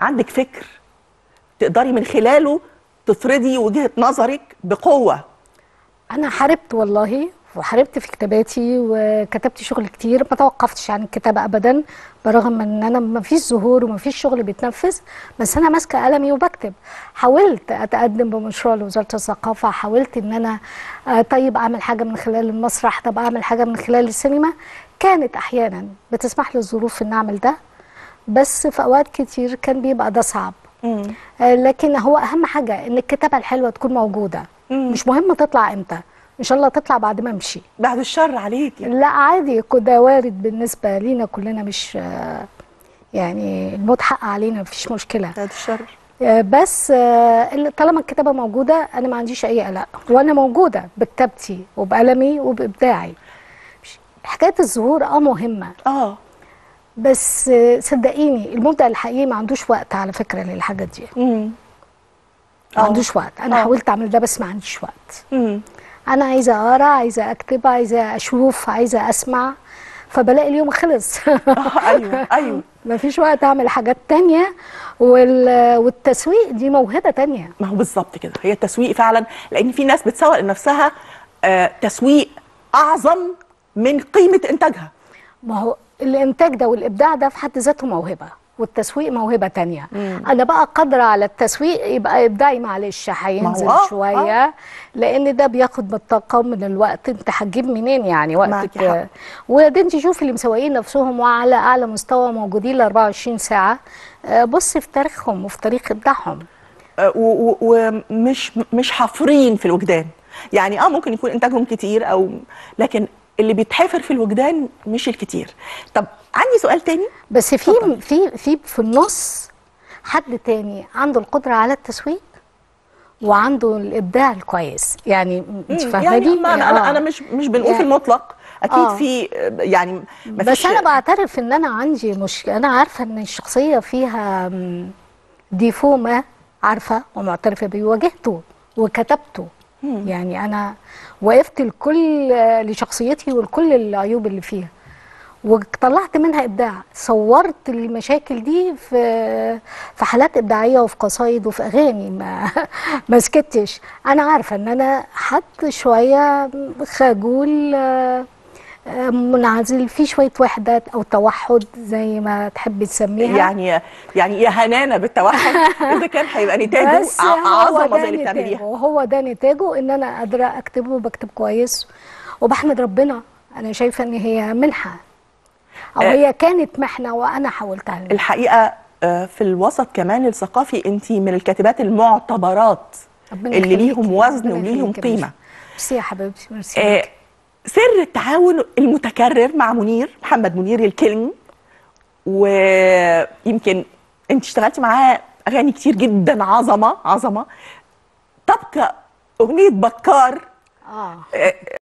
عندك فكر تقدري من خلاله تفرضي وجهة نظرك بقوة. انا حاربت والله، وحاربت في كتاباتي وكتبت شغل كتير، ما توقفتش عن الكتابه ابدا، برغم ان انا ما فيش ظهور وما فيش شغل بيتنفذ، بس انا ماسكه قلمي وبكتب. حاولت اتقدم بمشروع لوزاره الثقافه، حاولت ان انا طيب اعمل حاجه من خلال المسرح، طب اعمل حاجه من خلال السينما. كانت احيانا بتسمح لي الظروف ان اعمل ده، بس في اوقات كتير كان بيبقى ده صعب. لكن هو اهم حاجه ان الكتابه الحلوه تكون موجوده. مش مهم تطلع امتى، ان شاء الله تطلع بعد ما امشي. بعد الشر عليكي. لا عادي، ده وارد بالنسبه لينا كلنا، مش يعني الموت حق علينا، مفيش مشكله. بعد الشر. بس طالما الكتابه موجوده انا ما عنديش اي قلق، وانا موجوده بكتابتي وبقلمي وبابداعي. حكايه الظهور مهمه، بس صدقيني المبدع الحقيقي ما عندوش وقت على فكره للحاجات دي. ما عندوش وقت. انا حاولت اعمل ده بس ما عنديش وقت. انا عايزه اقرا، عايزه اكتب، عايزه اشوف، عايزه اسمع، فبلاقي اليوم خلص. ايوه ما فيش وقت اعمل حاجات تانية. والتسويق دي موهبه تانية. ما هو بالظبط كده، هي التسويق فعلا، لان في ناس بتسوق لنفسها تسويق اعظم من قيمه انتاجها. ما هو الانتاج ده والابداع ده في حد ذاته موهبه، والتسويق موهبه تانية. انا بقى قادره على التسويق، يبقى ابداعي معلش هينزل شويه، لان ده بياخد من الطاقه ومن الوقت. انت هتجيب منين يعني وقتك؟ وده انت شوفي اللي مسوقين نفسهم وعلى اعلى مستوى موجودين ل 24 ساعه، بصي في تاريخهم وفي تاريخ ابداعهم. ومش حافرين في الوجدان، يعني ممكن يكون انتاجهم كتير لكن اللي بيتحفر في الوجدان مش الكتير. طب عندي سؤال تاني، بس في النص حد تاني عنده القدرة على التسويق وعنده الإبداع الكويس، يعني انت فاهماني؟ يعني انا مش بنقول يعني في المطلق اكيد في يعني بس انا بعترف ان انا عندي انا عارفة ان الشخصية فيها ديفو ما، عارفة ومعترفة بيه، واجهته وكتبته. يعني انا وقفت لشخصيتي ولكل العيوب اللي فيها، وطلعت منها ابداع. صورت المشاكل دي في حالات ابداعيه وفي قصايد وفي اغاني، ما سكتش. انا عارفه ان انا حد شويه خجول، منعزل، في شويه وحدات او توحد زي ما تحبي تسميها. يعني يا هنانه بالتوحد اذا كان هيبقى نتاجه عظمه زي اللي بتعمليها. وهو ده نتاجه، ان انا قادره اكتب وبكتب كويس وبحمد ربنا. انا شايفه ان هي منحه، او هي كانت محنه وانا حاولتها لنا. الحقيقه في الوسط كمان الثقافي انت من الكاتبات المعتبرات اللي ليهم وزن وليهم قيمه. ميرسي يا حبيبتي، ميرسي. سر التعاون المتكرر مع محمد منير الكلمي، ويمكن انت اشتغلتي معاه اغاني كتير جدا عظمه. تبقى اغنيه بكار